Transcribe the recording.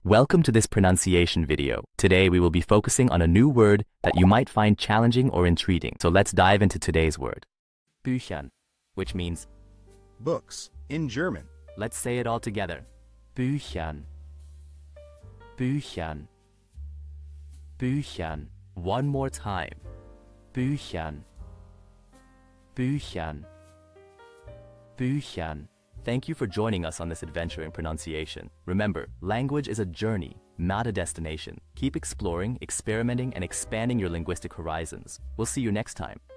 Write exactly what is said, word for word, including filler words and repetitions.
Welcome to this pronunciation video. Today we will be focusing on a new word that you might find challenging or intriguing. So let's dive into today's word. Büchern, which means books in German. Let's say it all together. Büchern. Büchern. Büchern. One more time. Büchern. Büchern. Büchern. Thank you for joining us on this adventure in pronunciation. Remember, language is a journey, not a destination. Keep exploring, experimenting, and expanding your linguistic horizons. We'll see you next time.